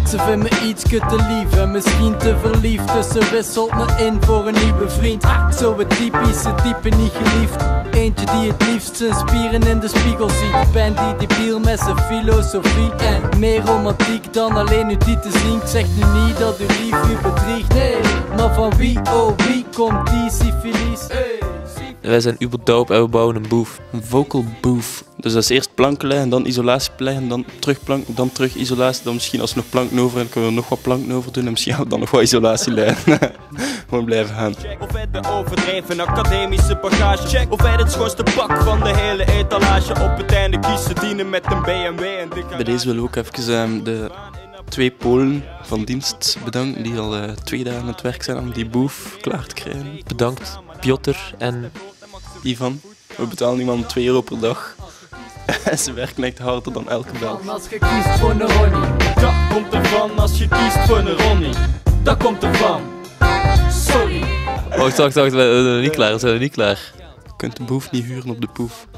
Ze vindt me iets te lief en misschien te verliefd. Dus ze wisselt me in voor een nieuwe vriend. Zo'n typische type niet geliefd. Eentje die het liefst zijn spieren in de spiegel ziet. Ben die debiel met zijn filosofie. En meer romantiek dan alleen u die te zien. Ik zeg nu niet dat uw lief u bedriegt. Nee, maar van wie, oh wie komt die syfilis? Wij zijn uberdope en we bouwen een boef. Een vocal booth. Dus dat is eerst planken leggen, dan isolatie leggen, dan terug planken, dan terug isolatie. Dan misschien als er nog planken over en kunnen we nog wat planken over doen en misschien gaan we dan nog wat isolatie leggen. Gewoon blijven gaan. Of hij de overdreven academische bagage. Check of hij het schoonste pak van de hele etalage. Op het einde kiezen dienen met een BMW en de. Bij deze willen we ook even de 2 Polen van dienst bedanken die al 2 dagen aan het werk zijn om die boef klaar te krijgen. Bedankt Piotr en Ivan. We betalen iemand €2 per dag. En ze werken echt harder dan elke dag. Als je kiest voor een Ronnie. Dat komt ervan als je kiest voor een Ronnie. Dat komt ervan. Sorry. Wacht, we zijn niet klaar. Je kunt de boef niet huren op de poef.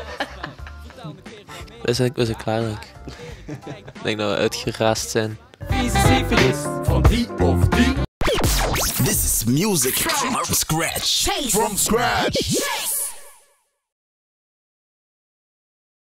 We zijn klaar, denk ik. Ik denk dat we uitgeraasd zijn. Vieze syfilis van die of die. This is music from scratch. From scratch.